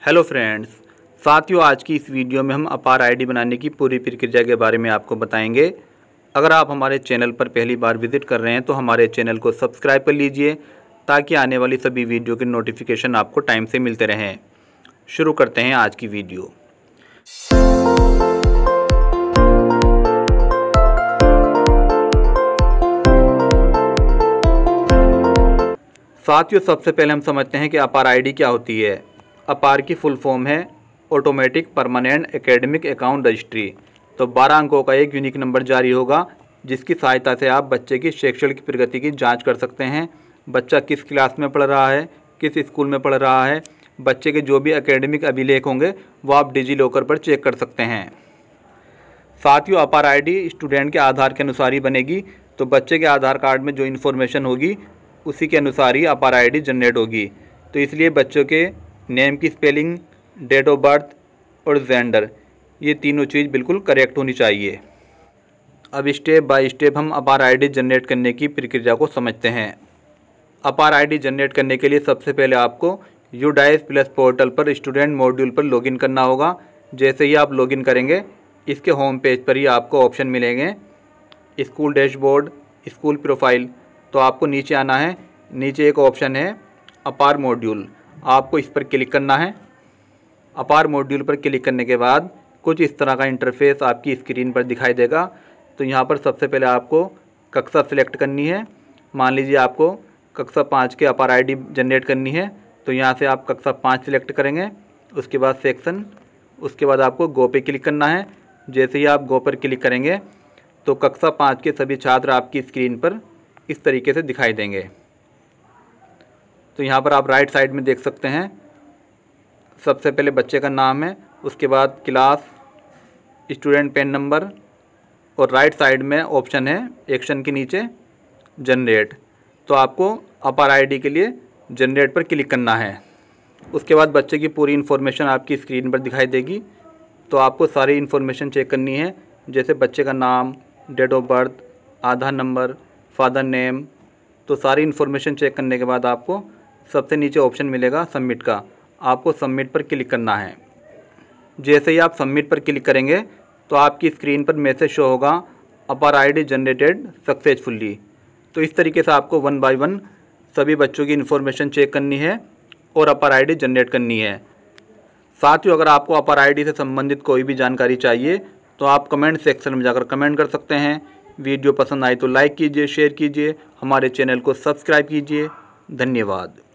Hello friends, साथियों आज की इस वीडियो में हम अपार आईडी बनाने की पूरी प्रक्रिया के बारे में आपको बताएंगे। अगर आप हमारे चैनल पर पहली बार विज़िट कर रहे हैं तो हमारे चैनल को सब्सक्राइब कर लीजिए ताकि आने वाली सभी वीडियो के नोटिफिकेशन आपको टाइम से मिलते रहें। शुरू करते हैं आज की वीडियो। साथियों सबसे पहले हम समझते हैं कि अपार आईडी क्या होती है। अपार की फुल फॉर्म है automatic permanent academic account registry. तो 12 अंकों का एक यूनिक नंबर जारी होगा जिसकी सहायता से आप बच्चे की शैक्षणिक प्रगति की जांच कर सकते हैं। बच्चा किस क्लास में पढ़ रहा है, किस स्कूल में पढ़ रहा है, बच्चे के जो भी एकेडमिक अभिलेख होंगे वो आप डिजी लॉकर पर चेक कर सकते हैं। साथियों अपार आईडी स्टूडेंट के आधार के अनुसार ही बनेगी। तो बच्चे के आधार कार्ड में जो इन्फॉर्मेशन होगी उसी के अनुसार ही अपार आईडी जनरेट होगी। तो इसलिए बच्चों के नेम की स्पेलिंग, डेट ऑफ बर्थ और जेंडर, ये तीनों चीज़ बिल्कुल करेक्ट होनी चाहिए। अब स्टेप बाय स्टेप हम अपार आईडी जनरेट करने की प्रक्रिया को समझते हैं। अपार आईडी जनरेट करने के लिए सबसे पहले आपको यूडाइस प्लस पोर्टल पर स्टूडेंट मॉड्यूल पर लॉगिन करना होगा। जैसे ही आप लॉगिन करेंगे इसके होम पेज पर ही आपको ऑप्शन मिलेंगे स्कूल डैशबोर्ड, स्कूल प्रोफाइल। तो आपको नीचे आना है, नीचे एक ऑप्शन है अपार मॉड्यूल, आपको इस पर क्लिक करना है। अपार मॉड्यूल पर क्लिक करने के बाद कुछ इस तरह का इंटरफेस आपकी स्क्रीन पर दिखाई देगा। तो यहाँ पर सबसे पहले आपको कक्षा सिलेक्ट करनी है। मान लीजिए आपको कक्षा 5 के अपार आईडी जनरेट करनी है, तो यहाँ से आप कक्षा 5 सिलेक्ट करेंगे। उसके बाद सेक्शन, उसके बाद आपको गो पे क्लिक करना है। जैसे ही आप गो पर क्लिक करेंगे तो कक्षा 5 के सभी छात्र आपकी स्क्रीन पर इस तरीके से दिखाई देंगे। तो यहाँ पर आप राइट साइड में देख सकते हैं, सबसे पहले बच्चे का नाम है, उसके बाद क्लास, स्टूडेंट पेन नंबर और राइट साइड में ऑप्शन है एक्शन के नीचे जनरेट। तो आपको अपार आईडी के लिए जनरेट पर क्लिक करना है। उसके बाद बच्चे की पूरी इन्फॉर्मेशन आपकी स्क्रीन पर दिखाई देगी। तो आपको सारी इन्फॉर्मेशन चेक करनी है, जैसे बच्चे का नाम, date of birth, Aadhaar number, father name. तो सारी इन्फॉर्मेशन चेक करने के बाद आपको सबसे नीचे ऑप्शन मिलेगा सबमिट का, आपको सबमिट पर क्लिक करना है। जैसे ही आप सबमिट पर क्लिक करेंगे तो आपकी स्क्रीन पर मैसेज शो होगा अपार आईडी जनरेटेड सक्सेसफुली। तो इस तरीके से आपको 1 बाय 1 सभी बच्चों की इन्फॉर्मेशन चेक करनी है और अपार आईडी जनरेट करनी है। साथियों अगर आपको अपार आईडी से संबंधित कोई भी जानकारी चाहिए तो आप कमेंट सेक्शन में जाकर कमेंट कर सकते हैं। वीडियो पसंद आई तो लाइक कीजिए, शेयर कीजिए, हमारे चैनल को सब्सक्राइब कीजिए। धन्यवाद।